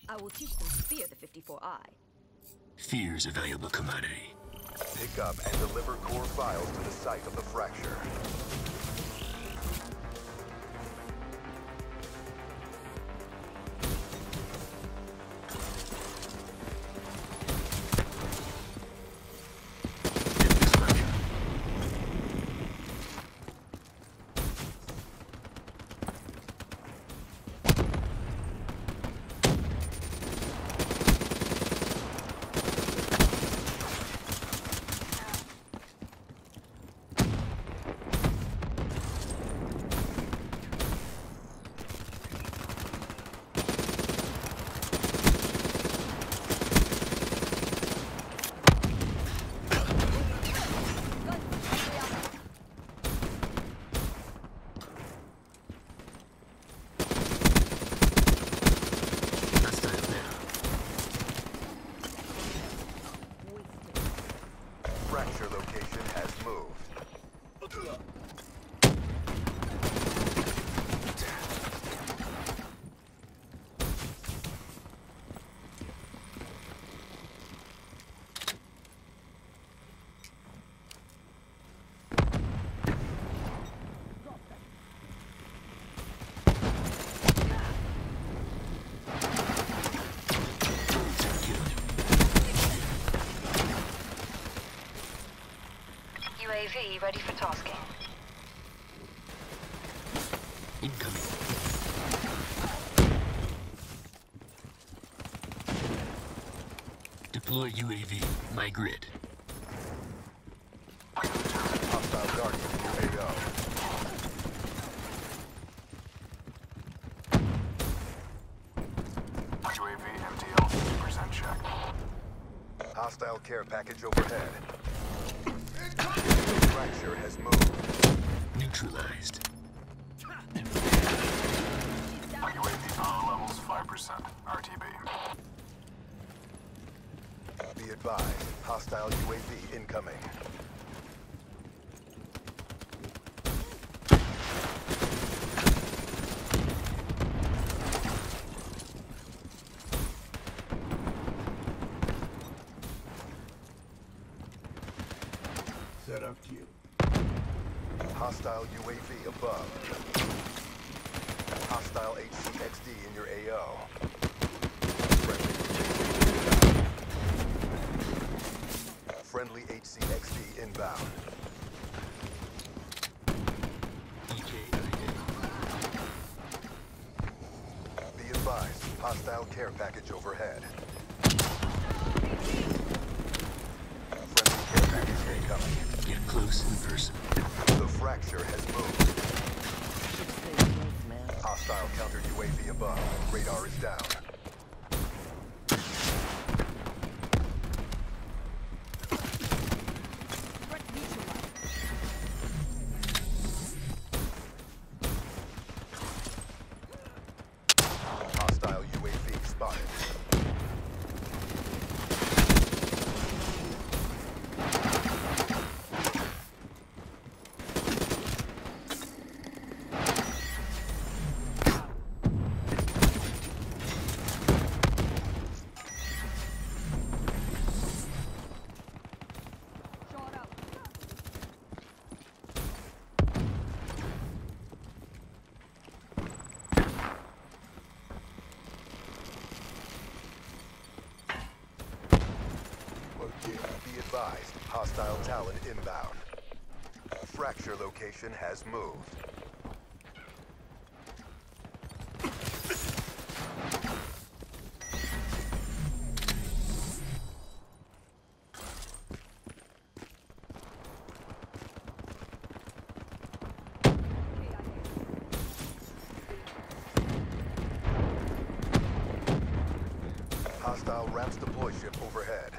I will teach them to fear the 54I. Fear's a valuable commodity. Pick up and deliver core files to the site of the fracture. Fracture location has moved. UAV ready for tasking. Incoming. Deploy UAV. My grid. Hostile Guardian UAO. UAV MTL 50% check. Hostile care package overhead. Fracture has moved. Neutralized. UAV power levels 5%. RTB. Be advised, hostile UAV incoming. Set up you. Hostile UAV above. Hostile HCXD in your AO. Friendly HCXD inbound. Be advised, hostile care package overhead. Friendly care package incoming. Get close in person. The fracture has moved. Hostile counter UAV above. Radar is down. Hostile UAV spotted. Be advised, hostile Talon inbound. Fracture location has moved. Hostile RAMS deploy ship overhead.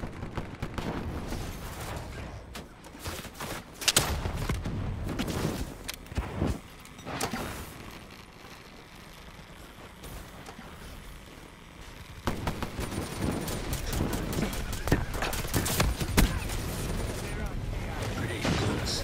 Grenade close.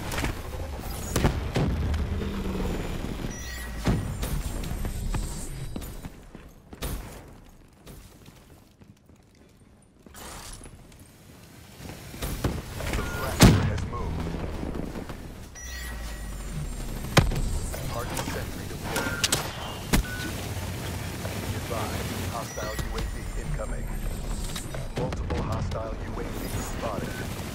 Hostile UAV incoming. Multiple hostile UAVs spotted.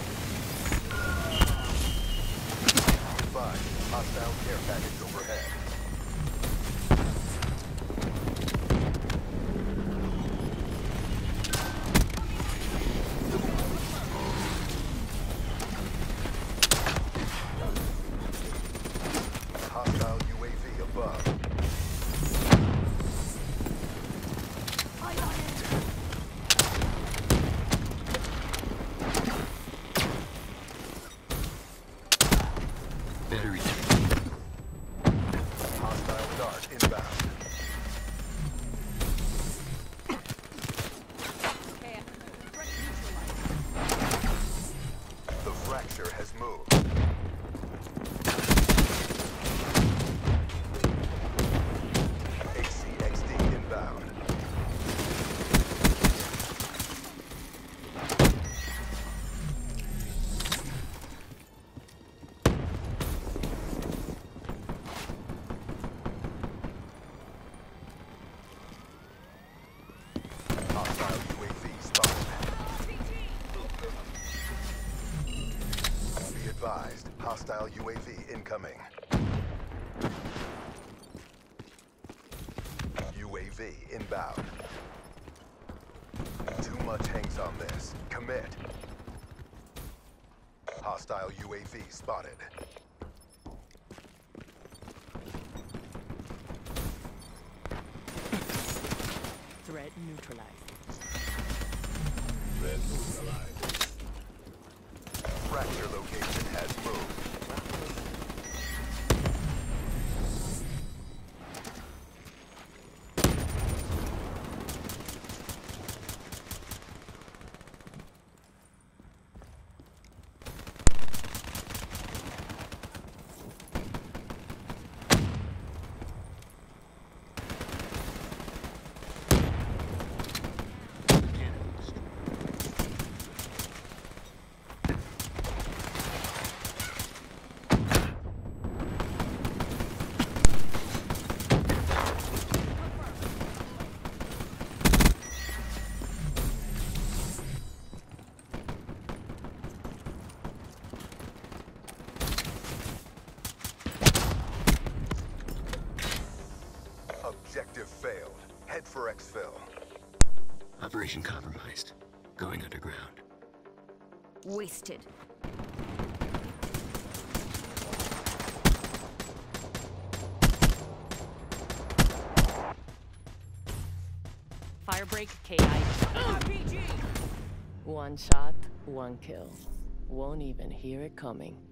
Advised, hostile care package overhead. Hostile UAV above. Battery. Hostile dart inbound. The fracture has moved. HCXD inbound. Hostile UAV spotted. Be advised, hostile UAV incoming. UAV inbound. Too much hangs on this. Commit. Hostile UAV spotted. Threat neutralized. Fracture location has moved. Objective failed. Head for exfil. Operation compromised. Going underground. Wasted. Firebreak KI. RPG! One shot, one kill. Won't even hear it coming.